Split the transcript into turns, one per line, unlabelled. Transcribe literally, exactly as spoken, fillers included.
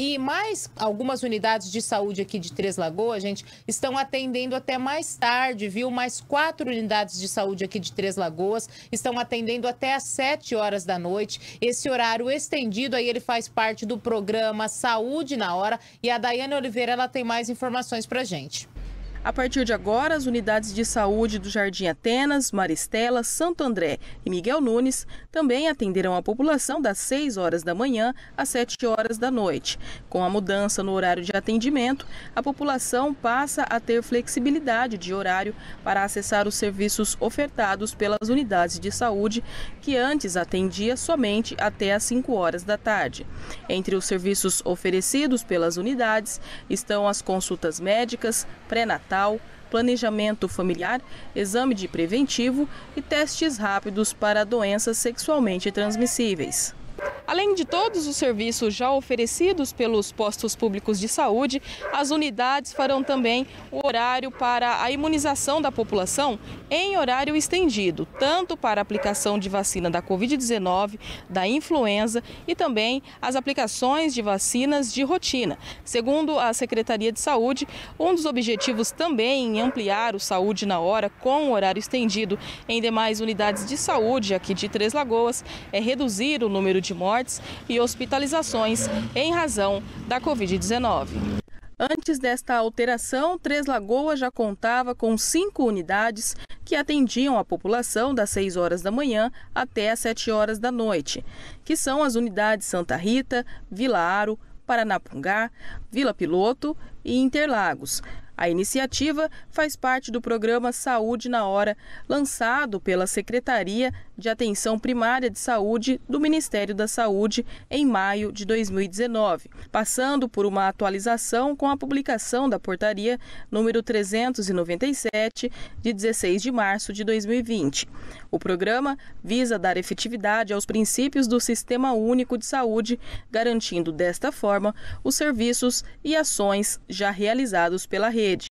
E mais algumas unidades de saúde aqui de Três Lagoas, gente, estão atendendo até mais tarde, viu? Mais quatro unidades de saúde aqui de Três Lagoas estão atendendo até às sete horas da noite. Esse horário estendido aí, ele faz parte do programa Saúde na Hora. E a Daiane Oliveira, ela tem mais informações pra gente.
A partir de agora, as unidades de saúde do Jardim Atenas, Maristela, Santo André e Miguel Nunes também atenderão a população das seis horas da manhã às sete horas da noite. Com a mudança no horário de atendimento, a população passa a ter flexibilidade de horário para acessar os serviços ofertados pelas unidades de saúde, que antes atendia somente até às cinco horas da tarde. Entre os serviços oferecidos pelas unidades estão as consultas médicas, pré-natal, planejamento familiar, exame de preventivo e testes rápidos para doenças sexualmente transmissíveis. Além de todos os serviços já oferecidos pelos postos públicos de saúde, as unidades farão também o horário para a imunização da população em horário estendido, tanto para a aplicação de vacina da covid dezenove, da influenza e também as aplicações de vacinas de rotina. Segundo a Secretaria de Saúde, um dos objetivos também em ampliar o Saúde na Hora com o horário estendido em demais unidades de saúde aqui de Três Lagoas é reduzir o número de mortes e hospitalizações em razão da covid dezenove. Antes desta alteração, Três Lagoas já contava com cinco unidades que atendiam a população das seis horas da manhã até às sete horas da noite, que são as unidades Santa Rita, Vila Aro, Paranapungá, Vila Piloto e Interlagos. A iniciativa faz parte do programa Saúde na Hora, lançado pela Secretaria de Atenção Primária de Saúde do Ministério da Saúde em maio de dois mil e dezenove, passando por uma atualização com a publicação da portaria número trezentos e noventa e sete, de dezesseis de março de dois mil e vinte. O programa visa dar efetividade aos princípios do Sistema Único de Saúde, garantindo desta forma os serviços e ações já realizados pela rede.